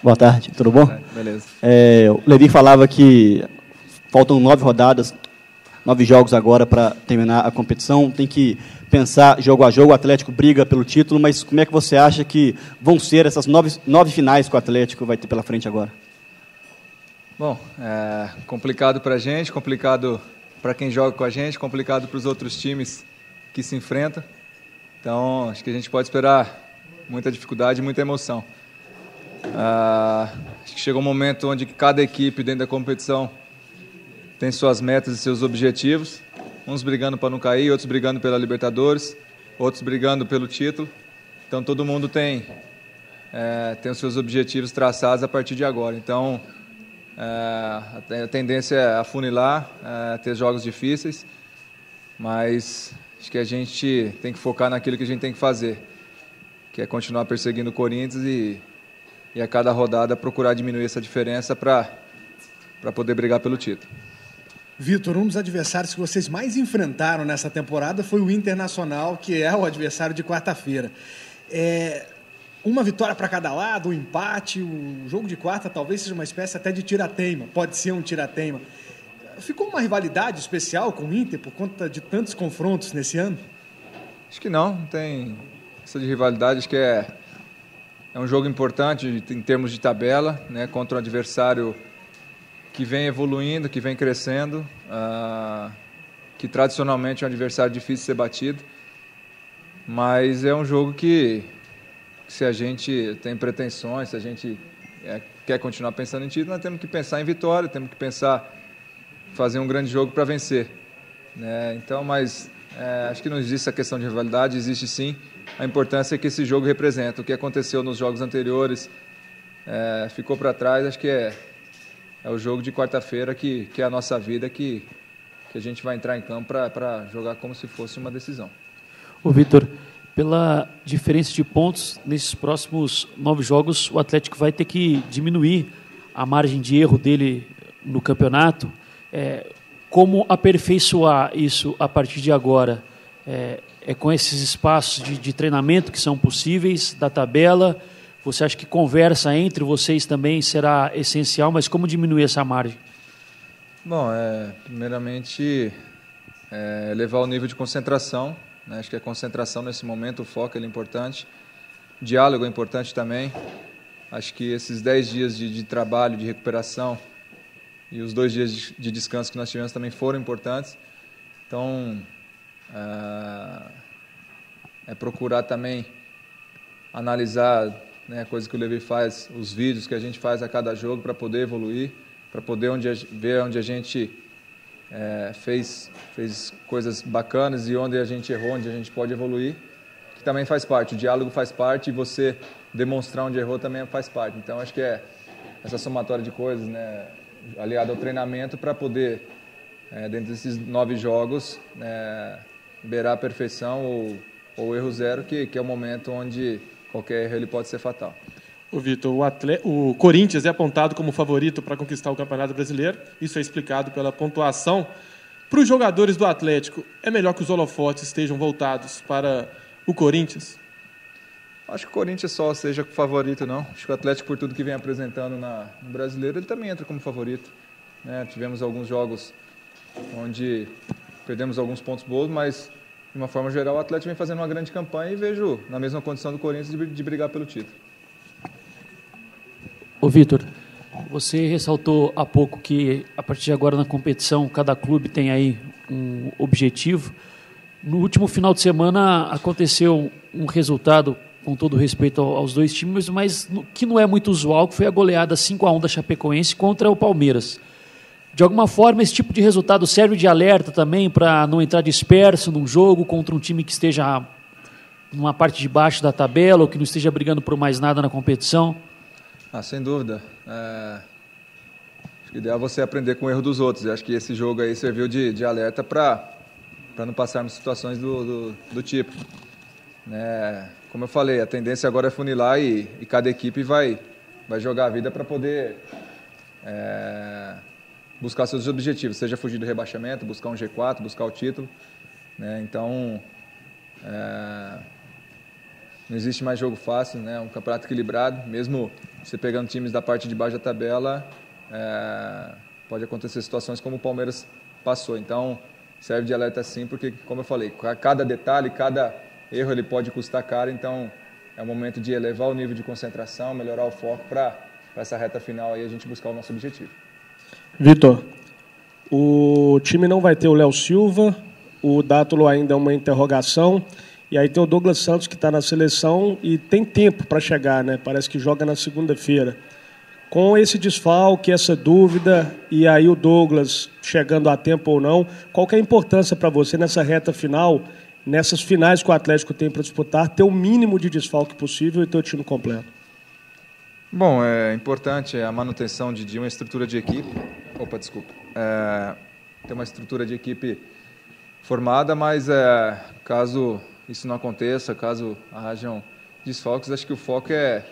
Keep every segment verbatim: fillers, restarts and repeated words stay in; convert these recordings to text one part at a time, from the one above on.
Boa tarde, tudo bom? É, beleza. É, o Levi falava que faltam nove rodadas, nove jogos agora para terminar a competição. Tem que pensar jogo a jogo, o Atlético briga pelo título, mas como é que você acha que vão ser essas nove, nove finais que o Atlético vai ter pela frente agora? Bom, é complicado para a gente, complicado para quem joga com a gente, complicado para os outros times que se enfrentam. Então, acho que a gente pode esperar muita dificuldade e muita emoção. Ah, acho que chegou um momento onde cada equipe dentro da competição tem suas metas e seus objetivos, uns brigando para não cair, outros brigando pela Libertadores, outros brigando pelo título. Então, todo mundo tem, é, tem os seus objetivos traçados a partir de agora. Então, é, a tendência é afunilar, é, ter jogos difíceis, mas acho que a gente tem que focar naquilo que a gente tem que fazer, que é continuar perseguindo o Corinthians e, e a cada rodada procurar diminuir essa diferença para para poder brigar pelo título. Vitor, um dos adversários que vocês mais enfrentaram nessa temporada foi o Internacional, que é o adversário de quarta-feira. É, uma vitória para cada lado, um empate, o jogo de quarta talvez seja uma espécie até de tirateima, pode ser um tirateima. Ficou uma rivalidade especial com o Inter por conta de tantos confrontos nesse ano? Acho que não, não tem essa de rivalidade, acho que é, é um jogo importante em termos de tabela, né, contra um adversário que vem evoluindo, que vem crescendo, uh, que tradicionalmente é um adversário difícil de ser batido, mas é um jogo que, que se a gente tem pretensões, se a gente é, quer continuar pensando em título, nós temos que pensar em vitória, temos que pensar em fazer um grande jogo para vencer. Né? Então, mas é, acho que não existe essa questão de rivalidade, existe sim a importância que esse jogo representa. O que aconteceu nos jogos anteriores é, ficou para trás, acho que é É o jogo de quarta-feira que, que é a nossa vida, que, que a gente vai entrar em campo para jogar como se fosse uma decisão. Ô Vitor, pela diferença de pontos, nesses próximos nove jogos, o Atlético vai ter que diminuir a margem de erro dele no campeonato. É, como aperfeiçoar isso a partir de agora? É, é com esses espaços de, de treinamento que são possíveis, da tabela. Você acha que conversa entre vocês também será essencial, mas como diminuir essa margem? Bom, é, primeiramente, é, elevar o nível de concentração. Né? Acho que a concentração nesse momento, o foco é importante. O diálogo é importante também. Acho que esses dez dias de, de trabalho, de recuperação e os dois dias de, de descanso que nós tivemos também foram importantes. Então, é, é procurar também analisar, né, coisa que o Levi faz, os vídeos que a gente faz a cada jogo para poder evoluir, para poder onde a, ver onde a gente é, fez, fez coisas bacanas e onde a gente errou, onde a gente pode evoluir, que também faz parte, o diálogo faz parte e você demonstrar onde errou também faz parte. Então, acho que é essa somatória de coisas, né, aliada ao treinamento para poder, é, dentro desses nove jogos, é, beirar a perfeição ou, ou erro zero, que, que é o momento onde qualquer erro ele pode ser fatal. O Vitor, o, atleta, o Corinthians é apontado como favorito para conquistar o Campeonato Brasileiro. Isso é explicado pela pontuação. Para os jogadores do Atlético, é melhor que os holofotes estejam voltados para o Corinthians? Acho que o Corinthians só seja favorito, não. Acho que o Atlético, por tudo que vem apresentando na, no Brasileiro, ele também entra como favorito. Né? Tivemos alguns jogos onde perdemos alguns pontos bons, mas de uma forma geral, o Atlético vem fazendo uma grande campanha e vejo na mesma condição do Corinthians de, de brigar pelo título. Ô Vitor, você ressaltou há pouco que a partir de agora na competição cada clube tem aí um objetivo. No último final de semana aconteceu um resultado, com todo respeito aos dois times, mas que não é muito usual, que foi a goleada cinco a um da Chapecoense contra o Palmeiras. De alguma forma, esse tipo de resultado serve de alerta também para não entrar disperso num jogo contra um time que esteja numa parte de baixo da tabela ou que não esteja brigando por mais nada na competição? Ah, sem dúvida. É... Acho que o ideal é você aprender com o erro dos outros. Eu acho que esse jogo aí serviu de, de alerta para para não passarmos situações do, do, do tipo. Né? Como eu falei, a tendência agora é funilar e, e cada equipe vai, vai jogar a vida para poder é, buscar seus objetivos, seja fugir do rebaixamento, buscar um G quatro, buscar o título. Né? Então, é, não existe mais jogo fácil, né? Um campeonato equilibrado, mesmo você pegando times da parte de baixo da tabela, é, pode acontecer situações como o Palmeiras passou. Então, serve de alerta sim, porque, como eu falei, cada detalhe, cada erro ele pode custar caro, então é o momento de elevar o nível de concentração, melhorar o foco para essa reta final e a gente buscar o nosso objetivo. Vitor, o time não vai ter o Léo Silva, o Dátulo ainda é uma interrogação, e aí tem o Douglas Santos que está na seleção e tem tempo para chegar, né? Parece que joga na segunda-feira. Com esse desfalque, essa dúvida, e aí o Douglas chegando a tempo ou não, qual que é a importância para você nessa reta final, nessas finais que o Atlético tem para disputar, ter o mínimo de desfalque possível e ter o time completo? Bom, é importante a manutenção de, de uma estrutura de equipe. Opa, desculpa. É, ter uma estrutura de equipe formada, mas é, caso isso não aconteça, caso hajam desfalques, acho que o foco é,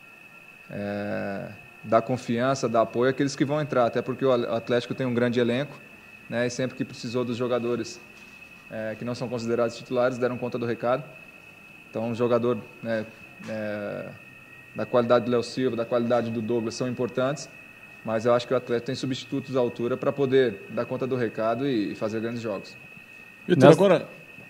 é dar confiança, dar apoio àqueles que vão entrar, até porque o Atlético tem um grande elenco, né, e sempre que precisou dos jogadores é, que não são considerados titulares, deram conta do recado. Então, um jogador, né, é, da qualidade do Léo Silva, da qualidade do Douglas, são importantes, mas eu acho que o Atlético tem substitutos à altura para poder dar conta do recado e, e fazer grandes jogos. Vitor, nessa, agora...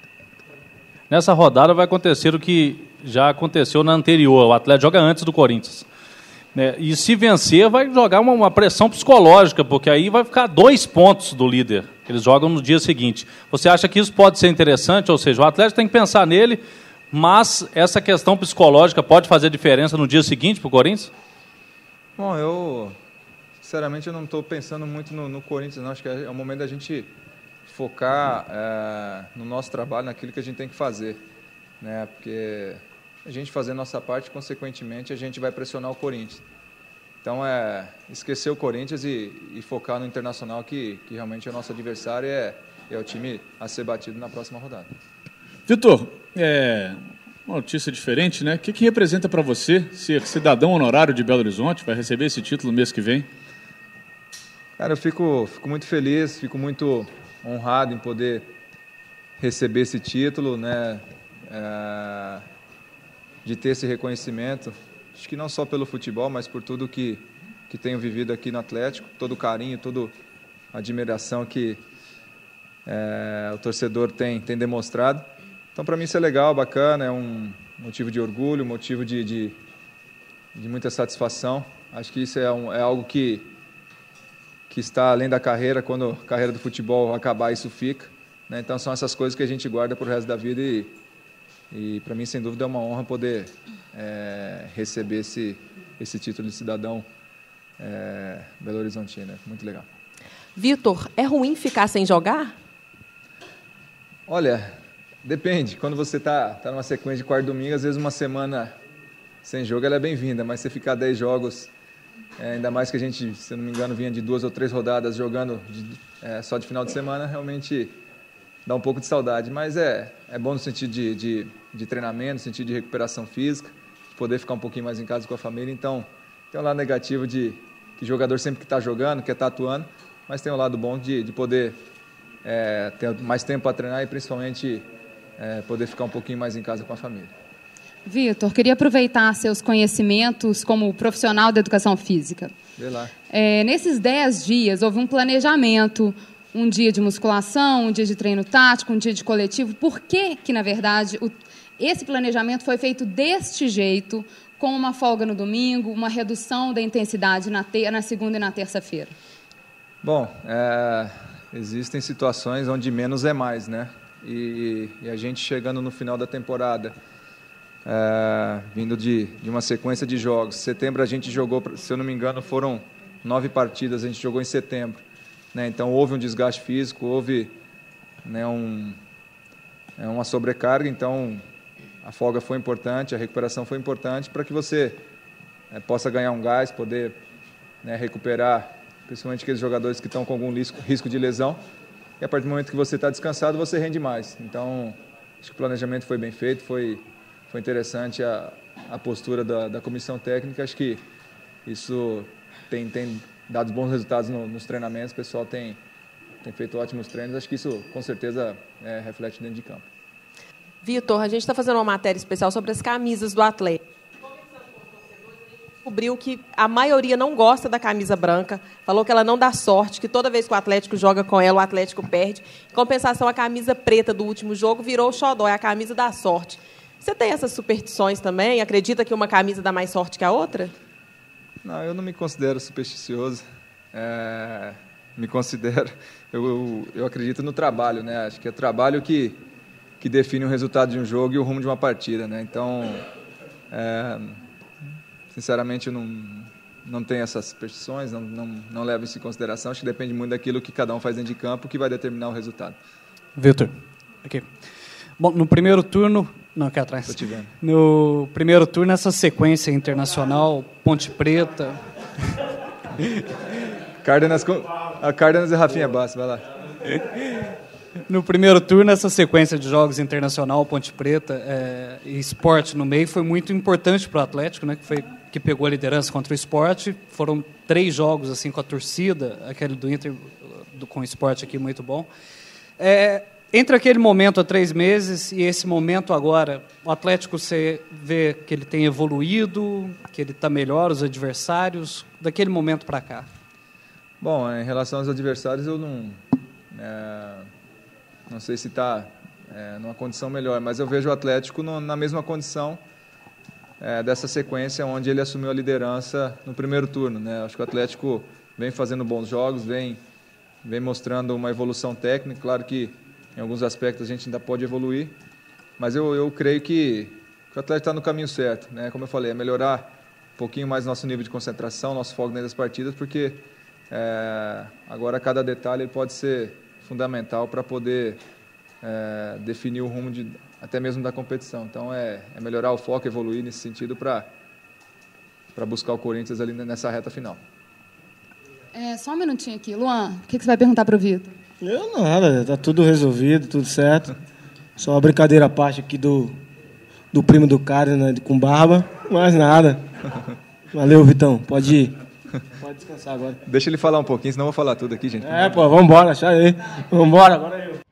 nessa rodada vai acontecer o que já aconteceu na anterior. O Atlético joga antes do Corinthians. Né? E se vencer, vai jogar uma, uma pressão psicológica, porque aí vai ficar dois pontos do líder. Eles jogam no dia seguinte. Você acha que isso pode ser interessante? Ou seja, o Atlético tem que pensar nele, mas essa questão psicológica pode fazer diferença no dia seguinte para o Corinthians? Bom, eu, sinceramente, eu não estou pensando muito no, no Corinthians, não. Acho que é o momento da gente focar é, no nosso trabalho, naquilo que a gente tem que fazer, né? Porque a gente fazer a nossa parte, consequentemente, a gente vai pressionar o Corinthians. Então, é esquecer o Corinthians e, e focar no Internacional, que, que realmente é o nosso adversário e é, é o time a ser batido na próxima rodada. Vitor, é uma notícia diferente, né? O que, que representa para você ser cidadão honorário de Belo Horizonte? Vai receber esse título no mês que vem? Cara, eu fico, fico muito feliz, fico muito honrado em poder receber esse título, né? É, de ter esse reconhecimento, acho que não só pelo futebol, mas por tudo que, que tenho vivido aqui no Atlético, todo o carinho, toda a admiração que é, o torcedor tem, tem demonstrado. Então, para mim, isso é legal, bacana, é um motivo de orgulho, motivo de, de, de muita satisfação. Acho que isso é, um, é algo que, que está além da carreira, quando a carreira do futebol acabar, isso fica. Né? Então, são essas coisas que a gente guarda para o resto da vida e, e para mim, sem dúvida, é uma honra poder é, receber esse, esse título de cidadão é, Belo Horizontino. Né? Muito legal. Vitor, é ruim ficar sem jogar? Olha, depende. Quando você está tá numa sequência de quarto domingo, às vezes uma semana sem jogo ela é bem-vinda, mas você ficar dez jogos, é, ainda mais que a gente, se eu não me engano, vinha de duas ou três rodadas jogando de, é, só de final de semana, realmente dá um pouco de saudade. Mas é, é bom no sentido de, de, de treinamento, no sentido de recuperação física, de poder ficar um pouquinho mais em casa com a família. Então, tem um lado negativo de que o jogador sempre que está jogando, quer estar atuando, mas tem um lado bom de, de poder é, ter mais tempo para treinar e principalmente é, poder ficar um pouquinho mais em casa com a família. Vitor, queria aproveitar seus conhecimentos como profissional da educação física. Vê lá. É, nesses dez dias, houve um planejamento, um dia de musculação, um dia de treino tático, um dia de coletivo. Por que, que na verdade, o, esse planejamento foi feito deste jeito, com uma folga no domingo, uma redução da intensidade na, te, na segunda e na terça-feira? Bom, é, existem situações onde menos é mais, né? E, e a gente chegando no final da temporada, é, vindo de, de uma sequência de jogos. Setembro a gente jogou, se eu não me engano, foram nove partidas, a gente jogou em setembro. Né? Então houve um desgaste físico, houve, né, um, é, uma sobrecarga, então a folga foi importante, a recuperação foi importante para que você é, possa ganhar um gás, poder, né, recuperar, principalmente aqueles jogadores que estão com algum risco, risco de lesão. E a partir do momento que você está descansado, você rende mais. Então, acho que o planejamento foi bem feito, foi, foi interessante a, a postura da, da comissão técnica. Acho que isso tem, tem dado bons resultados no, nos treinamentos, o pessoal tem, tem feito ótimos treinos. Acho que isso, com certeza, é, reflete dentro de campo. Vitor, a gente está fazendo uma matéria especial sobre as camisas do Atlético. Descobriu que a maioria não gosta da camisa branca, falou que ela não dá sorte, que toda vez que o Atlético joga com ela, o Atlético perde. Em compensação, a camisa preta do último jogo virou o xodó, é a camisa da sorte. Você tem essas superstições também? Acredita que uma camisa dá mais sorte que a outra? Não, eu não me considero supersticioso. É, me considero... Eu, eu, eu acredito no trabalho, né? Acho que é o trabalho que, que define o resultado de um jogo e o rumo de uma partida, né? Então... É, sinceramente, eu não, não tenho essas superstições, não, não, não levo isso em consideração. Acho que depende muito daquilo que cada um faz dentro de campo que vai determinar o resultado. Vitor, aqui. Bom, no primeiro turno... Não, aqui atrás. Tô te vendo. No primeiro turno, essa sequência internacional, Ponte Preta... Cárdenas, a Cárdenas e Rafinha Bastos, vai lá. No primeiro turno, essa sequência de jogos internacional, Ponte Preta é, e Sport no meio foi muito importante para o Atlético, né, que, foi, que pegou a liderança contra o Sport. Foram três jogos assim com a torcida, aquele do Inter do, com o Sport aqui muito bom. É, entre aquele momento há três meses e esse momento agora, o Atlético, você vê que ele tem evoluído, que ele está melhor, os adversários, daquele momento para cá? Bom, em relação aos adversários, eu não... É, não sei se está é, numa condição melhor, mas eu vejo o Atlético no, na mesma condição é, dessa sequência onde ele assumiu a liderança no primeiro turno, né? Acho que o Atlético vem fazendo bons jogos, vem, vem mostrando uma evolução técnica. Claro que em alguns aspectos a gente ainda pode evoluir, mas eu, eu creio que, que o Atlético está no caminho certo, né? Como eu falei, é melhorar um pouquinho mais nosso nível de concentração, nosso foco dentro das partidas, porque é, agora cada detalhe pode ser fundamental para poder é, definir o rumo de, até mesmo da competição. Então é, é melhorar o foco, evoluir nesse sentido para para buscar o Corinthians ali nessa reta final. É, só um minutinho aqui. Luan, o que, que você vai perguntar para o Vitor? Eu nada, está tudo resolvido, tudo certo. Só uma brincadeira à parte aqui do, do primo do cara, né, com barba, mais nada. Valeu, Vitão, pode ir. Pode descansar agora. Deixa ele falar um pouquinho, senão eu vou falar tudo aqui, gente. É, pô, vambora, deixa aí. Vambora, agora eu.